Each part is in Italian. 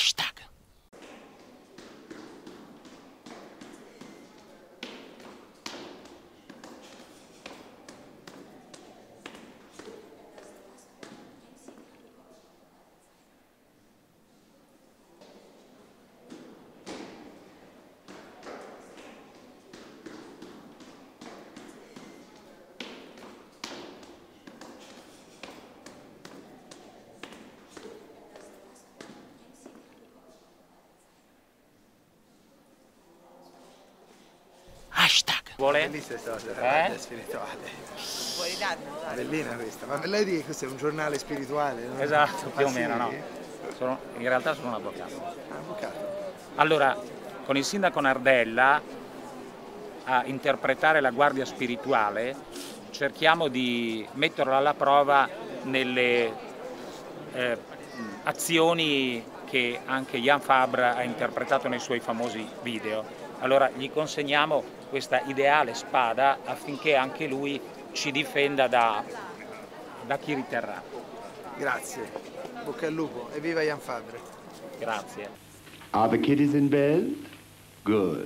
Hashtag. Hashtag. Vuole? Bellissima storia, spirituale. Vuoi darmi? Bellina questa, ma lei dice che questo è un giornale spirituale? No? Esatto, più o sì? meno, no. In realtà sono un avvocato. Avvocato. Allora, con il sindaco Nardella a interpretare la guardia spirituale cerchiamo di metterlo alla prova nelle azioni che anche Jan Fabre ha interpretato nei suoi famosi video. Allora gli consegniamo questa ideale spada affinché anche lui ci difenda da chi riterrà. Grazie, bocca al lupo e viva Jan Fabre. Grazie. Are the kiddies in bed? Good.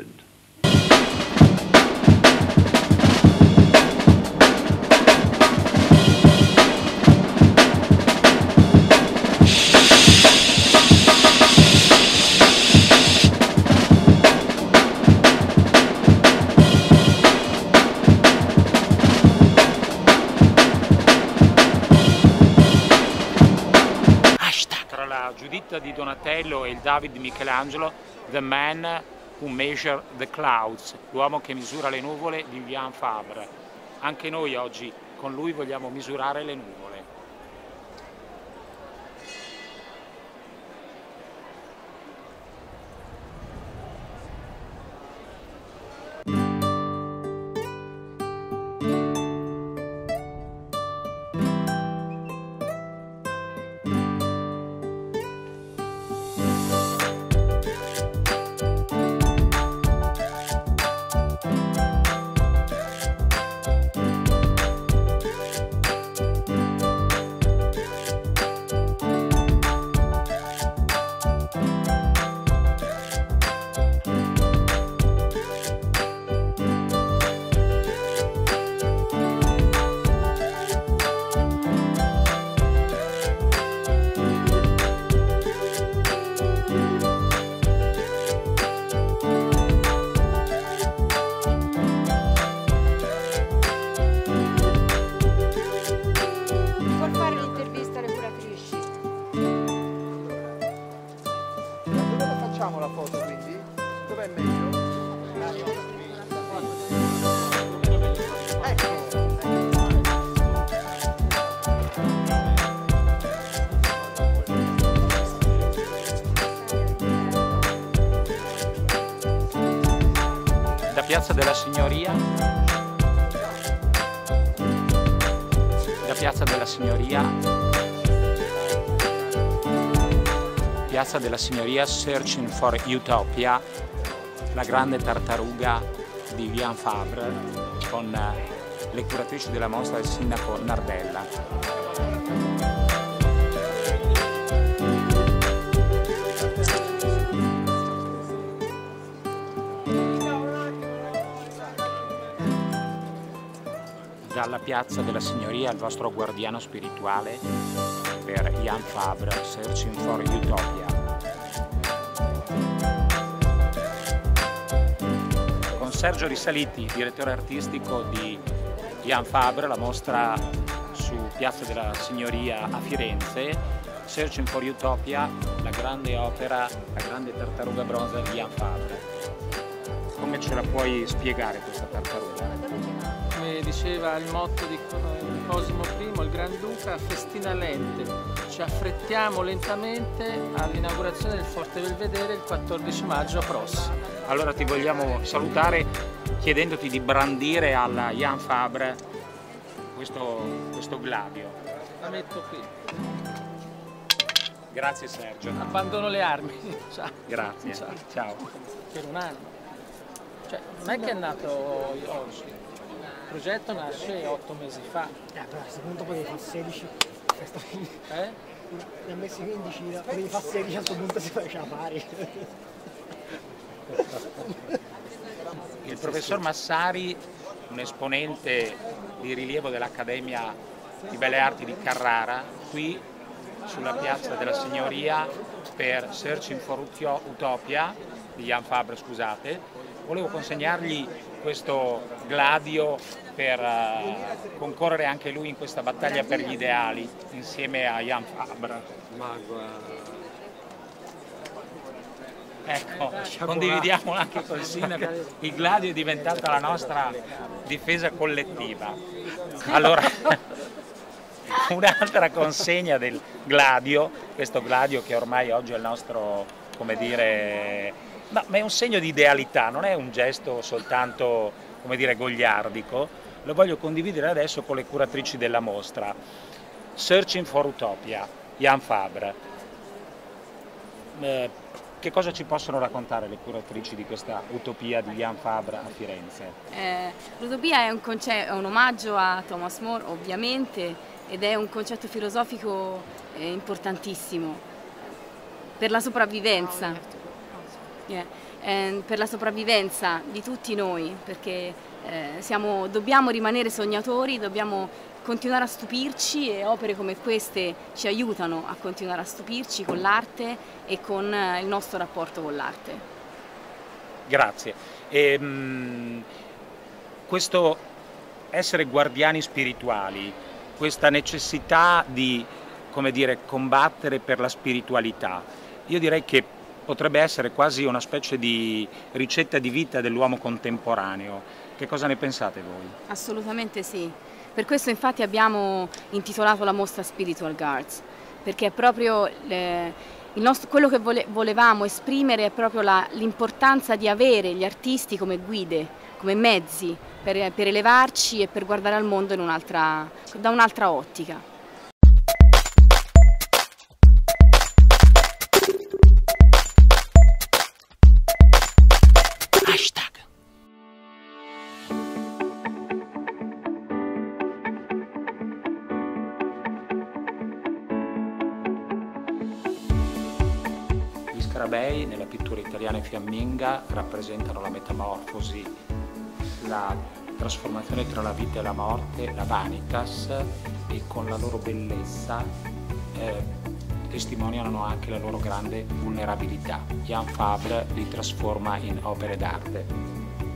Tra la Giuditta di Donatello e il David di Michelangelo, The Man Who Measured the Clouds, l'uomo che misura le nuvole di Jan Fabre. Anche noi oggi con lui vogliamo misurare le nuvole. Facciamo la foto quindi? Dov'è meglio? Ecco. Da Piazza della Signoria, Piazza della Signoria, Searching for Utopia, la grande tartaruga di Jan Fabre con le curatrici della mostra del sindaco Nardella. Dalla Piazza della Signoria il vostro guardiano spirituale per Jan Fabre, Searching for Utopia. Con Sergio Risaliti, direttore artistico di Jan Fabre, la mostra su Piazza della Signoria a Firenze, Searching for Utopia, la grande opera, la grande tartaruga bronzo di Jan Fabre. Come ce la puoi spiegare questa tartaruga? Come diceva il motto di Cosimo I, il Granduca, festina lente, ci affrettiamo lentamente all'inaugurazione del Forte Belvedere il 14 maggio prossimo. Allora ti vogliamo salutare chiedendoti di brandire alla Jan Fabre questo gladio. La metto qui. Grazie Sergio. Abbandono le armi. Ciao. Grazie. Ciao. Ciao. Per un anno. Cioè, non è che è nato oggi. Il progetto nasce 8 mesi fa. Però a questo punto potevi fare 16. Eh? ne ha messi 15, quelli fa 16 a questo punto si faceva fare. Il professor Massari, un esponente di rilievo dell'Accademia di Belle Arti di Carrara, qui sulla piazza della Signoria per Searching for Utopia di Jan Fabre, scusate. Volevo consegnargli questo gladio per concorrere anche lui in questa battaglia per gli ideali insieme a Jan Fabre. Ecco, condividiamo anche col sindaco, il gladio è diventata la nostra difesa collettiva. Allora, un'altra consegna del gladio, questo gladio che ormai oggi è il nostro, come dire, no, ma è un segno di idealità, non è un gesto soltanto, come dire, goliardico, lo voglio condividere adesso con le curatrici della mostra. Searching for Utopia, Jan Fabre. Che cosa ci possono raccontare le curatrici di questa utopia di Jan Fabre a Firenze? L'utopia è un omaggio a Thomas More, ovviamente, ed è un concetto filosofico importantissimo per la sopravvivenza, per la sopravvivenza di tutti noi, perché dobbiamo rimanere sognatori, dobbiamo continuare a stupirci e opere come queste ci aiutano a continuare a stupirci con l'arte e con il nostro rapporto con l'arte. Grazie. Questo essere guardiani spirituali, questa necessità di, come dire, combattere per la spiritualità, io direi che potrebbe essere quasi una specie di ricetta di vita dell'uomo contemporaneo. Che cosa ne pensate voi? Assolutamente sì. Per questo infatti abbiamo intitolato la mostra Spiritual Guards, perché è proprio quello che volevamo esprimere è proprio l'importanza di avere gli artisti come guide, come mezzi per elevarci e per guardare al mondo da un'altra ottica. Hashtag. Gli scarabei nella pittura italiana fiamminga rappresentano la metamorfosi, la trasformazione tra la vita e la morte, la vanitas, e con la loro bellezza testimoniano anche la loro grande vulnerabilità. Jan Fabre li trasforma in opere d'arte.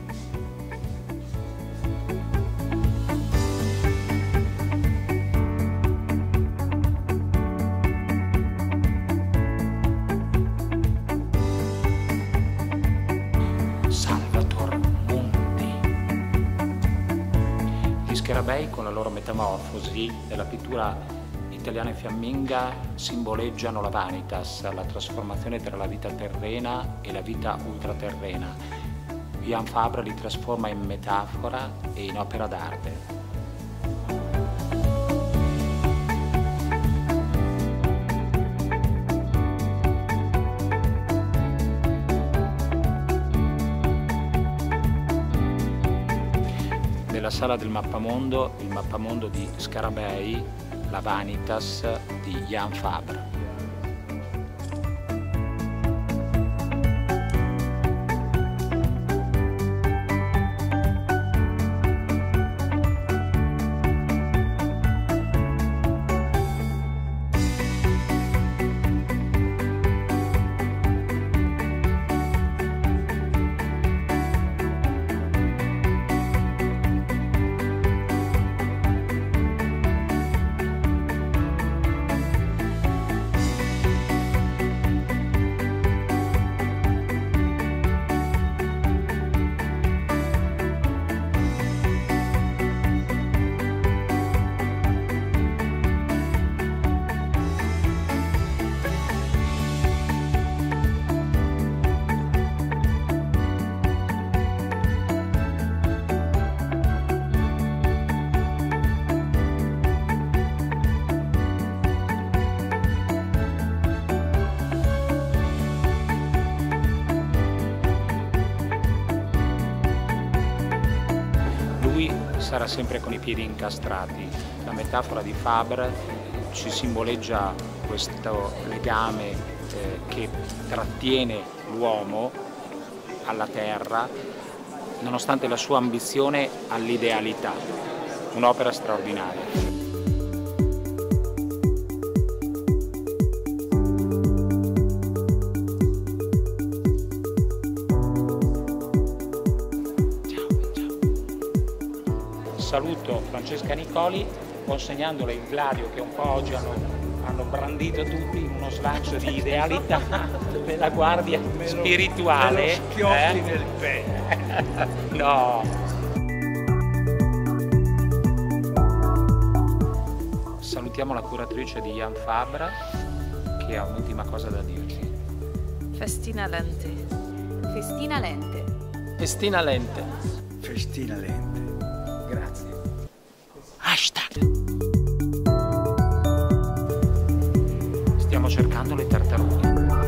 Gli scarabei con la loro metamorfosi nella pittura italiana fiamminga simboleggiano la vanitas, la trasformazione tra la vita terrena e la vita ultraterrena. Jan Fabre li trasforma in metafora e in opera d'arte. Nella sala del mappamondo, il mappamondo di Scarabei, la Vanitas di Jan Fabre. Sarà sempre con i piedi incastrati. La metafora di Fabre ci simboleggia questo legame che trattiene l'uomo alla terra, nonostante la sua ambizione all'idealità. Un'opera straordinaria. Saluto Francesca Nicoli consegnandole il Gladio che un po' oggi hanno brandito tutti in uno slancio di idealità della guardia spirituale. Schioppi nel petto. No. Salutiamo la curatrice di Jan Fabra che ha un'ultima cosa da dirci. Festina lente. Festina lente. Festina lente. Festina lente. Grazie. Hashtag. Stiamo cercando le tartarughe.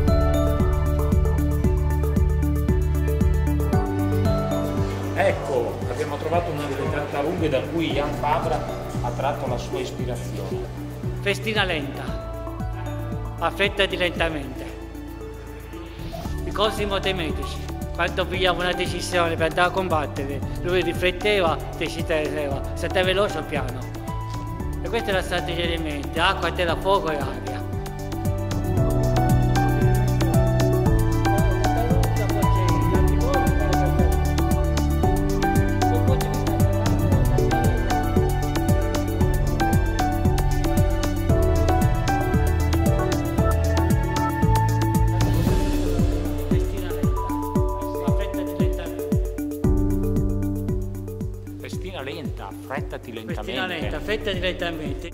Ecco, abbiamo trovato una delle tartarughe da cui Jan Fabra ha tratto la sua ispirazione. Festina lenta, affrettati lentamente. I Cosimo dei medici, quando pigliava una decisione per andare a combattere, lui rifletteva, decideva se è veloce o piano. E questa è la strategia dei mente, acqua, terra, fuoco e aria. Festina lenta, affrettati lentamente. Festina lenta, affrettati lentamente.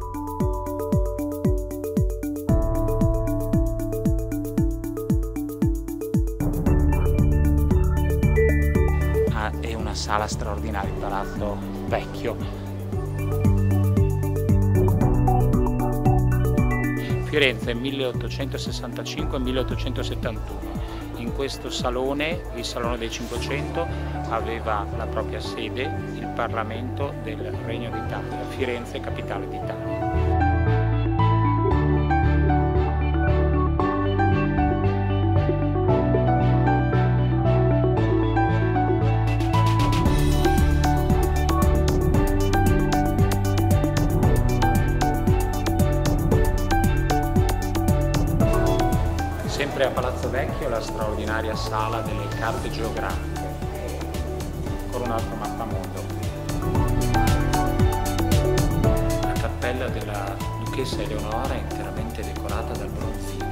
È una sala straordinaria, il Palazzo Vecchio. Firenze 1865-1871. In questo salone, il Salone dei 500, aveva la propria sede il Parlamento del Regno d'Italia, Firenze capitale d'Italia. Sempre a Palazzo Vecchio la straordinaria sala delle carte geografiche, con un altro mappamondo. La cappella della Duchessa Eleonora è interamente decorata dal bronzino.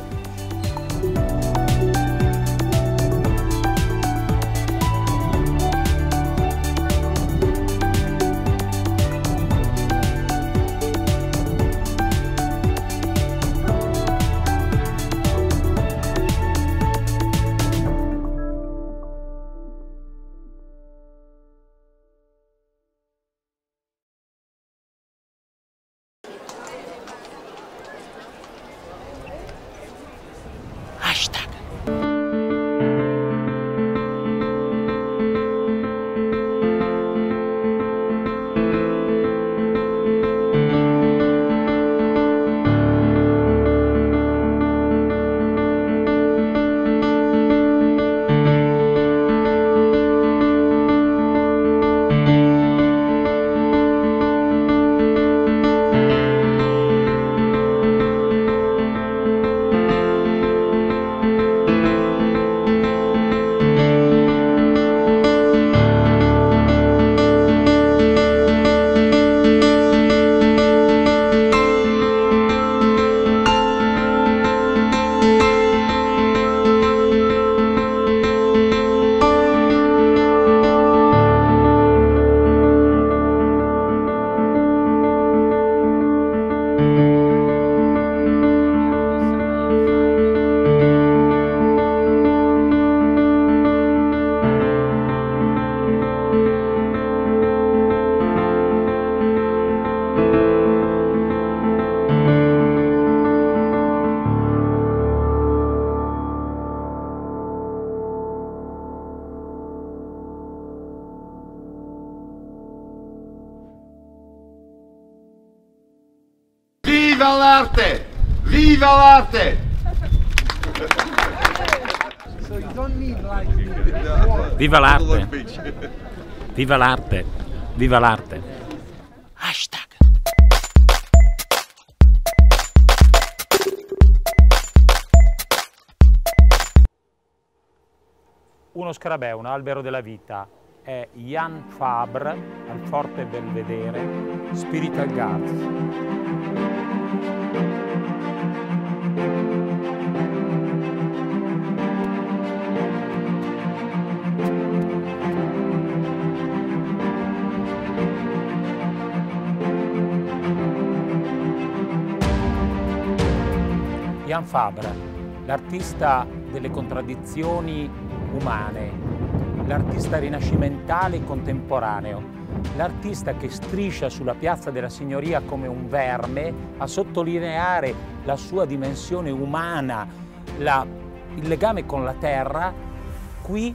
Hashtag. Viva l'arte! Viva l'arte! Viva l'arte! Viva l'arte! Viva l'arte! Hashtag. Uno scarabeo, un albero della vita, è Jan Fabre al Forte Belvedere, Spiritual Guards. Jan Fabre, l'artista delle contraddizioni umane, l'artista rinascimentale e contemporaneo, l'artista che striscia sulla Piazza della Signoria come un verme a sottolineare la sua dimensione umana, il legame con la terra. Qui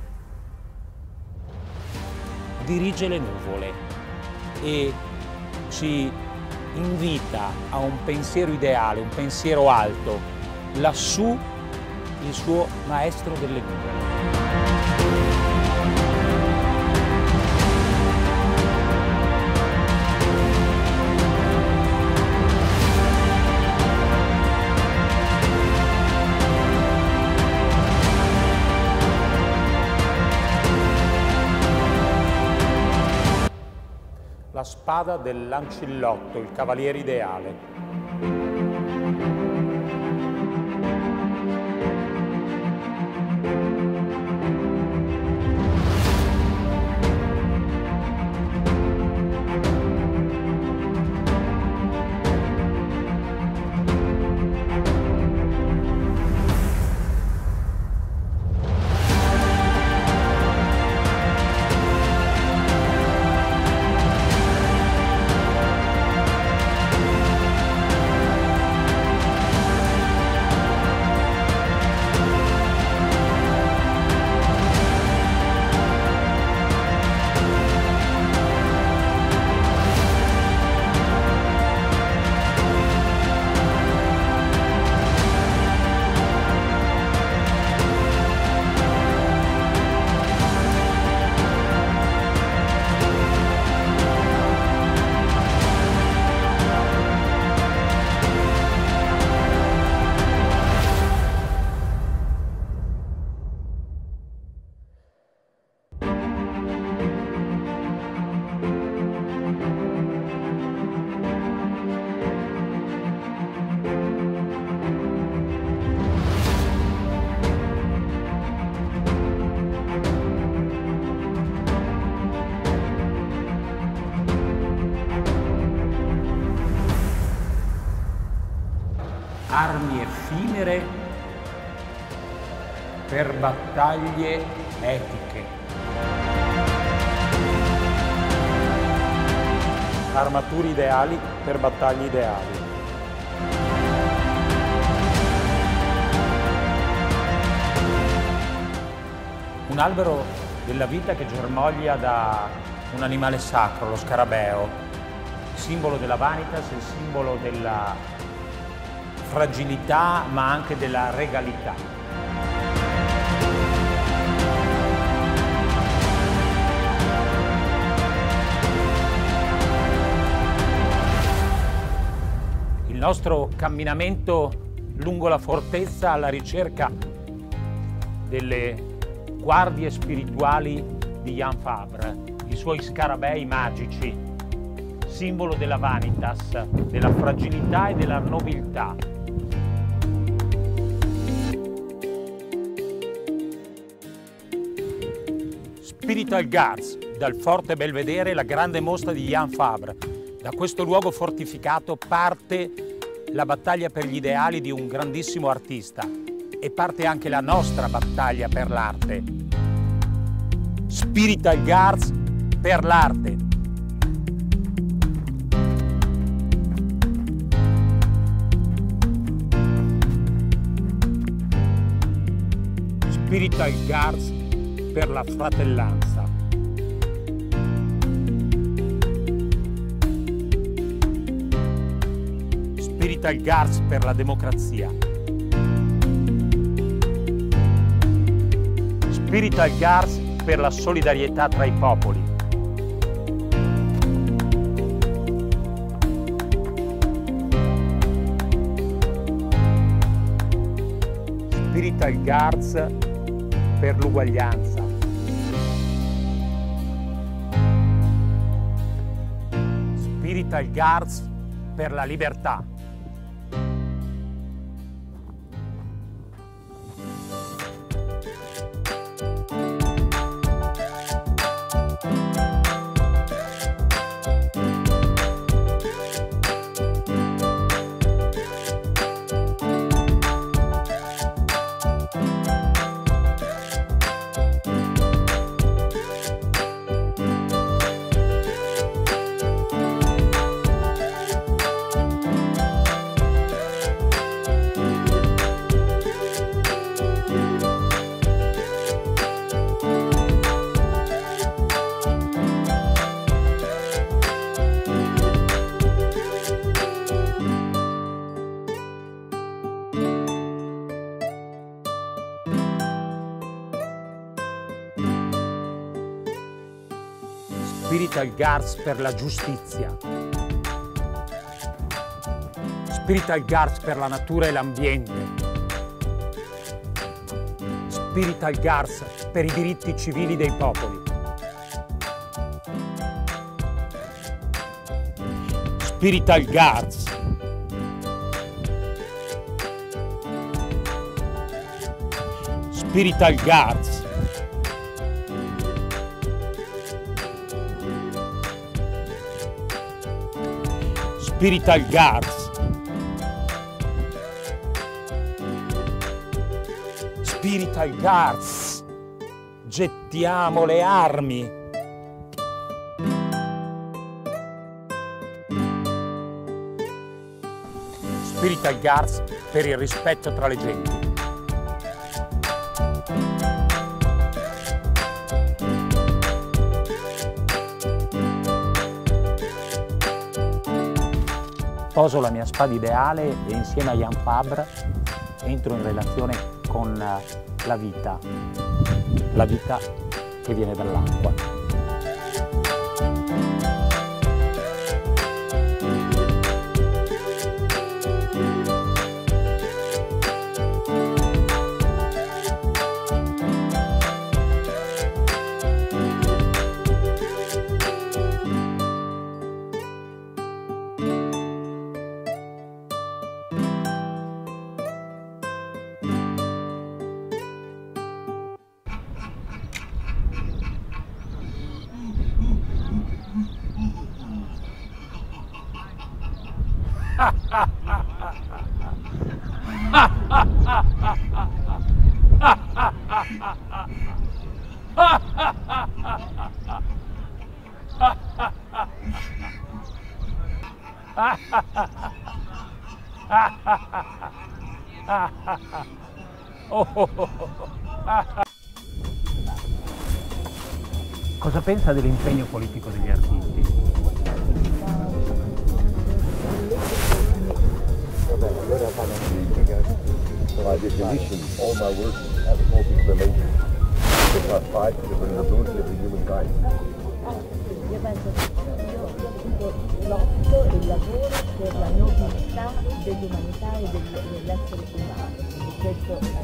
dirige le nuvole e ci invita a un pensiero ideale, un pensiero alto. Lassù il suo maestro delle nuvole. La spada del Lancillotto, il cavaliere ideale. Armi effimere per battaglie etiche. Armature ideali per battaglie ideali. Un albero della vita che germoglia da un animale sacro, lo scarabeo, simbolo della vanitas, il simbolo della fragilità ma anche della regalità. Il nostro camminamento lungo la fortezza alla ricerca delle guardie spirituali di Jan Fabre, i suoi scarabei magici, simbolo della vanitas, della fragilità e della nobiltà. Spiritual Guards, dal Forte Belvedere, la grande mostra di Jan Fabre. Da questo luogo fortificato parte la battaglia per gli ideali di un grandissimo artista e parte anche la nostra battaglia per l'arte. Spiritual Guards per l'arte. Spiritual Guards per la fratellanza. Spiritual Guards per la democrazia. Spiritual Guards per la solidarietà tra i popoli. Spiritual Guards per l'uguaglianza. Spiritual Guards per la libertà. Spiritual Guards per la giustizia. Spiritual Guards per la natura e l'ambiente. Spiritual Guards per i diritti civili dei popoli. Spiritual Guards. Spiritual Guards. Spiritual Guards. Spiritual Guards. Gettiamo le armi. Spiritual Guards per il rispetto tra le genti. Poso la mia spada ideale e insieme a Jan Fabre entro in relazione con la vita che viene dall'acqua. Cosa pensa dell'impegno politico degli artisti? By definition, all my work has political relations. It has fight for the vulnerability of the humankind. Io penso che l'otto e il lavoro per la nobiltà dell'umanità e dell'essere umano. E questo è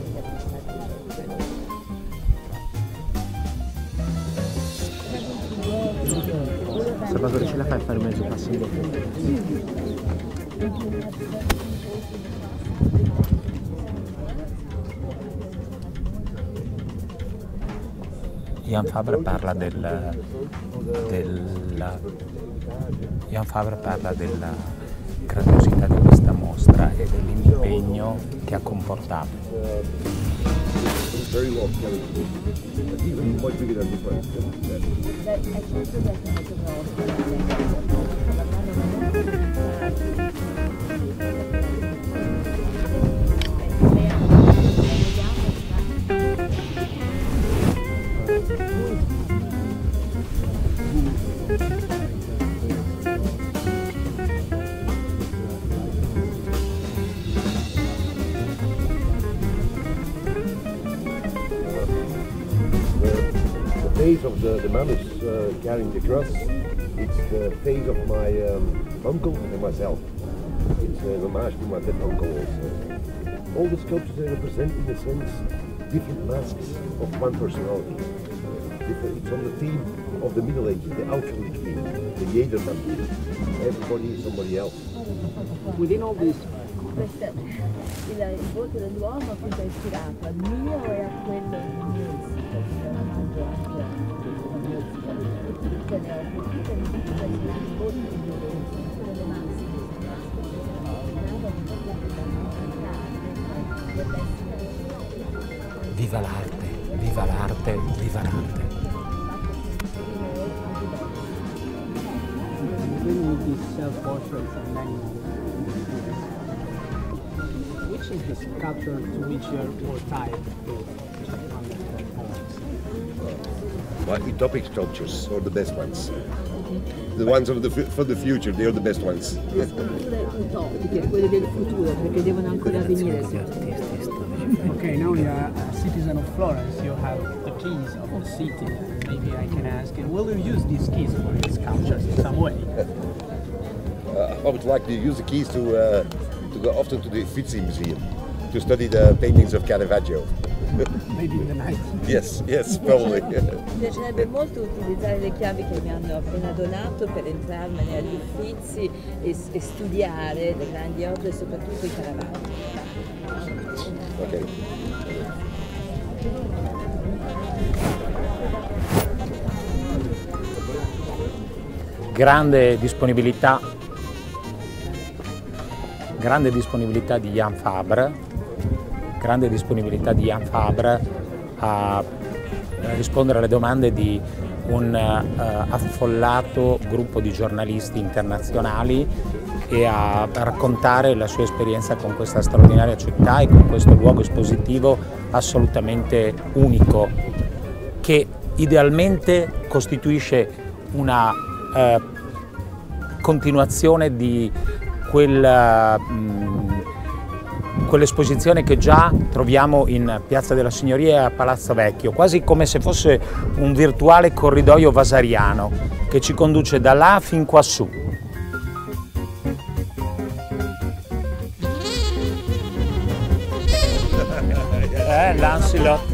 Salvatore, ce la fai a fare mezzo passo in dopo? Jan Fabre parla della grandiosità di questa mostra e dell'impegno che ha comportato. Very well carried. Even much bigger than this one. face of the man who's carrying the cross. It's the face of my uncle and myself. It's an homage to my dead uncle also. All the sculptures they represent, in a sense, different masks of one personality. It's on the theme of the Middle Ages, the Aussterlich theme, the Jedermann theme. Everybody is somebody else. Within all these il volto dell'uomo appunto è ispirato al mio e a quello del mio sito, che è un omaggio anche al mio sito. Tutte le opere, tutte le volti di Lorenzo, tutte le masse Viva l'arte, viva l'arte, viva l'arte. with these self-portraits and many which is the sculpture to which you're more tied My utopic sculptures are the best ones. The ones of for the future, they are the best ones. Le sculture utopiche, quelle del futuro, perché devono ancora avvenire. Okay, now you're a citizen of Florence, you have the keys of the city. Maybe I can ask you, will you use these keys for your sculptures in some way? I would like to use the keys to go often to the Uffizi Museum to study the paintings of Caravaggio. Maybe in the night. Yes, yes, probably. Mi piacerebbe molto utilizzare le chiavi che mi hanno appena donato per entrarmene agli Uffizi e studiare le grandi opere, soprattutto i Caravaggio. Ok. Grande disponibilità di Jan Fabre, a rispondere alle domande di un affollato gruppo di giornalisti internazionali e a raccontare la sua esperienza con questa straordinaria città e con questo luogo espositivo assolutamente unico, che idealmente costituisce una continuazione di quell'esposizione che già troviamo in Piazza della Signoria e a Palazzo Vecchio, quasi come se fosse un virtuale corridoio vasariano che ci conduce da là fin quassù. Lancelot.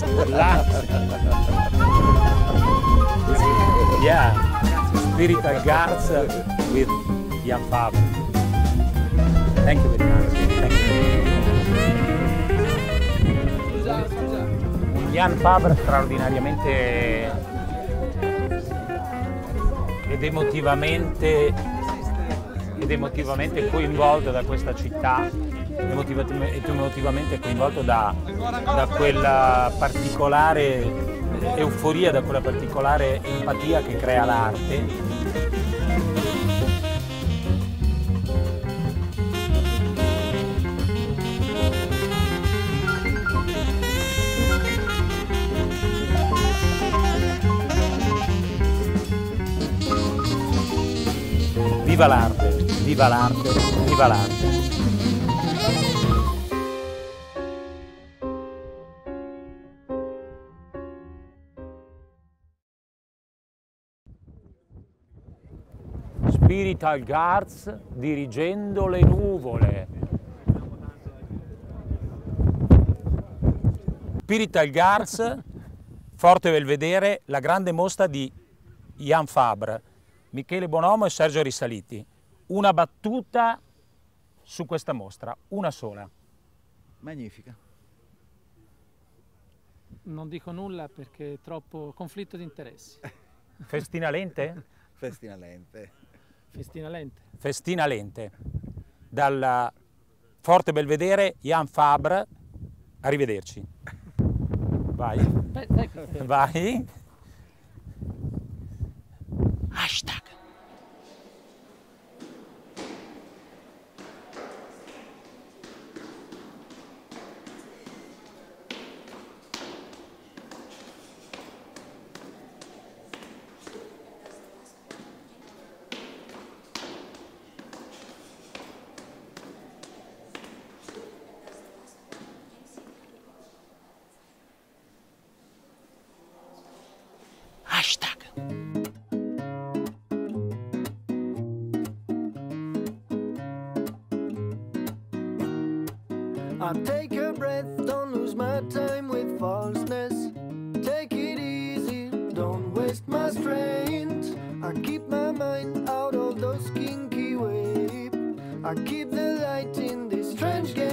Yeah, Spiritual Guards with Jan Fabre. Thank you very much. Thank you. Un Jan Fabre straordinariamente ed emotivamente coinvolto da questa città, emotivamente coinvolto da quella particolare euforia, da quella particolare empatia che crea l'arte. Viva l'arte, viva l'arte, viva l'arte. Spiritual Guards dirigendo le nuvole. Spiritual Guards, Forte Belvedere, la grande mostra di Jan Fabre, Michele Bonomo e Sergio Risaliti. Una battuta su questa mostra, una sola. Magnifica. Non dico nulla perché è troppo conflitto di interessi. Festina lente? Festina lente. Festina lente. Festina lente. Dal Forte Belvedere, Jan Fabre, arrivederci. Vai. Vai. Hashtag. I take a breath, don't lose my time with falseness. Take it easy, don't waste my strength. I keep my mind out of those kinky waves. I keep the light in this strange game.